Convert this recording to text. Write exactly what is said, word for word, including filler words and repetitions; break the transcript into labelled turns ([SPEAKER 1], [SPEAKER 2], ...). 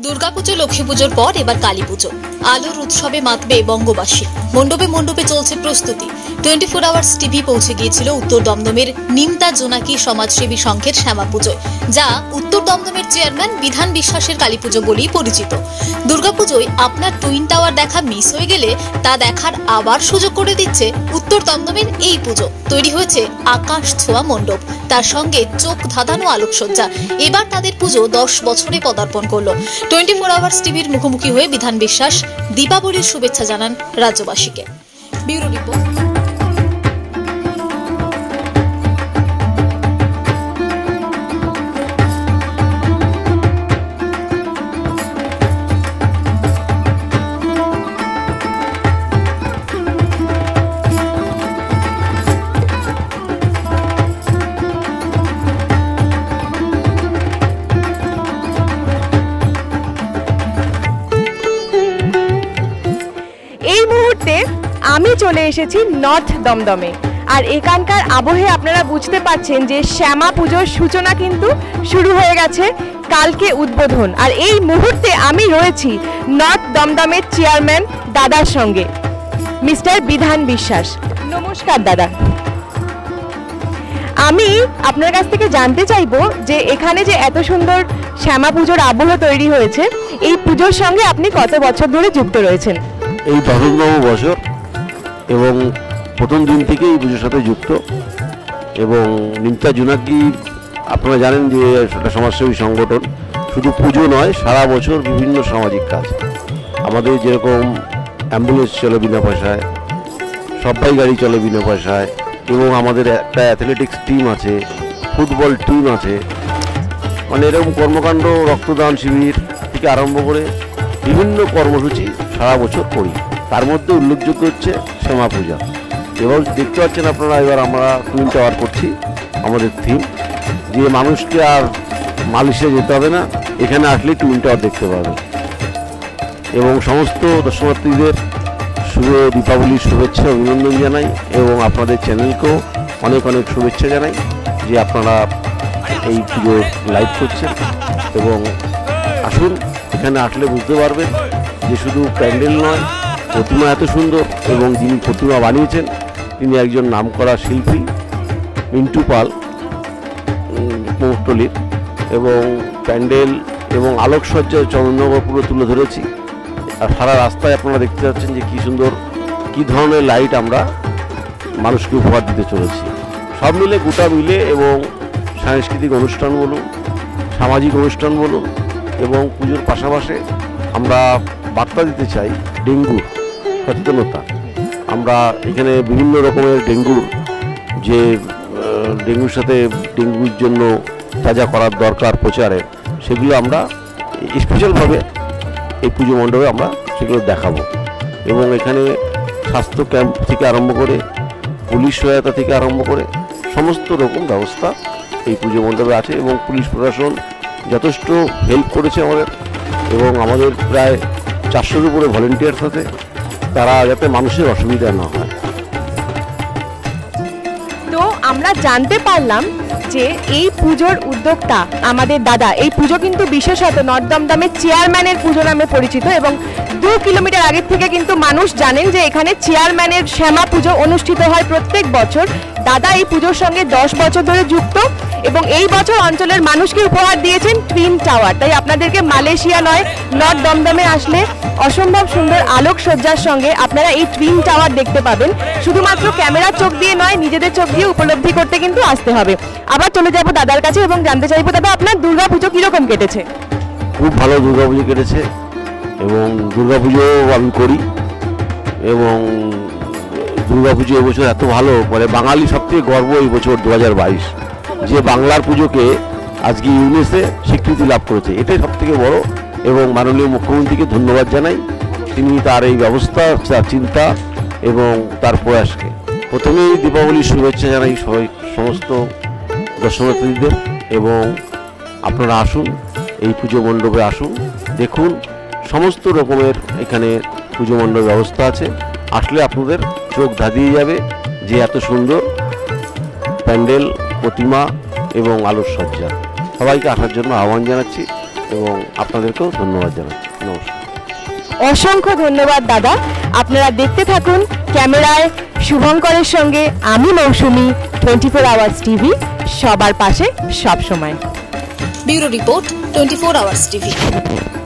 [SPEAKER 1] দুর্গাপুজো লক্ষ্মী পুজোর পর এবার কালী পুজো আলোর উৎসবে মাতবে বঙ্গবাসী। মণ্ডপে মণ্ডপে চলছে প্রস্তুতি। টোয়েন্টি ফোর আওয়ার্স টিভি পৌঁছে গিয়েছিল উত্তর দমদমের নিমতা জোনাকি সমাজসেবী সংঘের শ্যামা পুজোয়, যা উত্তর দমদমের চেয়ারম্যান বিধান বিশ্বাসের কালী পুজো বলেই পরিচিত। দুর্গাপুজোয় আপনার টুইন টাওয়ার দেখা মিস হয়ে গেলে তা দেখার আবার সুযোগ করে দিচ্ছে উত্তর দমদমের এই পুজো। তৈরি হয়েছে আকাশ ছোঁয়া মণ্ডপ, তার সঙ্গে চোখ ধাঁধানো আলোকসজ্জা। এবার তাদের পুজো দশ বছরে পদার্পণ করলো। টোয়েন্টি ফোর আওয়ার্স টিভির মুখোমুখি হয়ে বিধান বিশ্বাস দীপাবলির শুভেচ্ছা জানান রাজ্যবাসীকে। Bureau report.
[SPEAKER 2] আমি চলে এসেছি নর্থ দমদমে, আর এখানকার আবহে আপনারা বুঝতে পারছেন যে শ্যামা পুজোর সূচনা কিন্তু শুরু হয়ে গেছে, কালকে উদ্বোধন। আর এই মুহূর্তে আমি রয়েছি নর্থ দমদমের চেয়ারম্যান দাদার সঙ্গে, মিস্টার বিধান বিশ্বাস। নমস্কার দাদা। আমি আপনার কাছ থেকে জানতে চাইবো যে এখানে যে এত সুন্দর শ্যামা পুজোর আবহ তৈরি হয়েছে, এই পুজোর সঙ্গে আপনি কত বছর ধরে যুক্ত রয়েছেন?
[SPEAKER 3] এই দশমতম বছর এবং প্রথম দিন থেকে এই পুজোর সাথে যুক্ত। এবং নিমতা জোনাকি আপনারা জানেন যে একটা সমাজসেবী সংগঠন, শুধু পুজো নয়, সারা বছর বিভিন্ন সামাজিক কাজ। আমাদের যেরকম অ্যাম্বুলেন্স চলে বিনা পয়সায়, সবাই গাড়ি চলে বিনা পয়সায়, এবং আমাদের একটা অ্যাথলেটিক্স টিম আছে, ফুটবল টিম আছে, মানে এরকম কর্মকাণ্ড, রক্তদান শিবির থেকে আরম্ভ করে বিভিন্ন কর্মসূচি সারা বছর করি। তার মধ্যে উল্লেখযোগ্য হচ্ছে শ্যামা পূজা। এবং দেখতে পাচ্ছেন আপনারা, এবার আমরা টুইন টাওয়ার করছি। আমাদের থিম যে মানুষকে আর মালয়েশিয়া যেতে হবে না, এখানে আসলে টুইন টাওয়ার দেখতে পাবে। এবং সমস্ত দর্শনার্থীদের শুভ দীপাবলির শুভেচ্ছা অভিনন্দন জানাই, এবং আপনাদের চ্যানেলকেও অনেক অনেক শুভেচ্ছা জানাই যে আপনারা এই পুজো লাইভ করছেন। এবং আসুন, এখানে আসলে বুঝতে পারবেন যে শুধু প্যান্ডেল নয়, প্রতিমা এত সুন্দর, এবং যিনি প্রতিমা বানিয়েছেন তিনি একজন নামকরা শিল্পী মিন্টু পাল কুমোরটুলির। এবং প্যান্ডেল এবং আলোকসজ্জায় চন্দননগর পুরো তুলে ধরেছি। আর সারা রাস্তায় আপনারা দেখতে পাচ্ছেন যে কী সুন্দর, কী ধরনের লাইট আমরা মানুষকে উপহার দিতে চলেছি। সব মিলে, গোটা মিলে, এবং সাংস্কৃতিক অনুষ্ঠান বলুন, সামাজিক অনুষ্ঠান বলুন, এবং পুজোর পাশাপাশি আমরা বার্তা দিতে চাই ডেঙ্গুর সচেতনতা। আমরা এখানে বিভিন্ন রকমের ডেঙ্গুর যে ডেঙ্গুর সাথে ডেঙ্গুর জন্য যা যা করার দরকার প্রচারে, সেগুলো আমরা স্পেশালভাবে এই পুজো মণ্ডপে আমরা সেগুলো দেখাবো। এবং এখানে স্বাস্থ্য ক্যাম্প থেকে আরম্ভ করে, পুলিশ সহায়তা থেকে আরম্ভ করে সমস্ত রকম ব্যবস্থা এই পুজো মণ্ডপে আছে। এবং পুলিশ প্রশাসন যথেষ্ট হেল্প করেছে আমাদের, এবং আমাদের প্রায় চারশোর উপরে ভলেন্টিয়ার্স আছে, তারা যাতে মানুষের অসুবিধা না হয়।
[SPEAKER 2] তো আমরা জানতে পারলাম যে এই পুজোর উদ্যোক্তা আমাদের দাদা। এই পুজো কিন্তু বিশেষত নর্থ দমদমের চেয়ারম্যানের পুজো নামে পরিচিত, এবং দু কিলোমিটার আগের থেকে কিন্তু মানুষ জানেন যে এখানে চেয়ারম্যানের শ্যামা পুজো অনুষ্ঠিত হয় প্রত্যেক বছর। দাদা এই পুজোর সঙ্গে দশ বছর ধরে যুক্ত, এবং এই বছর অঞ্চলের মানুষকে উপহার দিয়েছেন টুইন টাওয়ার। তাই আপনাদেরকে মালয়েশিয়া নয়, নর্থ দমদমে আসলে অসম্ভব সুন্দর আলোকসজ্জার সঙ্গে আপনারা এই টুইন টাওয়ার দেখতে পাবেন। শুধুমাত্র ক্যামেরার চোখ দিয়ে নয়, নিজেদের চোখ দিয়ে উপলব্ধি করতে কিন্তু আসতে হবে। আবার চলে যাব দাদার কাছে এবং জানতে চাইবো, দাদা আপনার দুর্গা পুজো কিরকম কেটেছে?
[SPEAKER 3] খুব ভালো দুর্গা পুজো কেটেছে, এবং দুর্গা পুজো আমি করি। এবং দুর্গা পুজো এবছর এত ভালো, মানে বাঙালি সবথেকে গর্ব এই বছর দু হাজার বাইশ যে বাংলার পুজোকে আজকে ইউনেস্কো স্বীকৃতি লাভ করেছে, এটাই সব থেকে বড়। এবং মাননীয় মুখ্যমন্ত্রীকে ধন্যবাদ জানাই, তিনি তার এই ব্যবস্থা, তার চিন্তা এবং তার প্রয়াসকে। প্রথমেই দীপাবলির শুভেচ্ছা জানাই সবাই, সমস্ত দর্শনার্থীদের। এবং আপনারা আসুন, এই পুজো মণ্ডপে আসুন, দেখুন সমস্ত রকমের এখানে পুজো মণ্ডপ ব্যবস্থা আছে। আসলে আপনাদের চোখ ধাঁধিয়ে যাবে যে এত সুন্দর প্যান্ডেল, প্রতিমা এবং আলোকসজ্জা। সবাইকে আসার জন্য আহ্বান জানাচ্ছি এবং আপনাদেরকেও ধন্যবাদ জানাচ্ছি। নমস্কার।
[SPEAKER 2] অসংখ্য ধন্যবাদ দাদা। আপনারা দেখতে থাকুন ক্যামেরায় শুভঙ্করের সঙ্গে আমি Mousumi, twenty four hours TV, সবার পাশে সব সময়।
[SPEAKER 1] Bureau report, twenty four hours TV.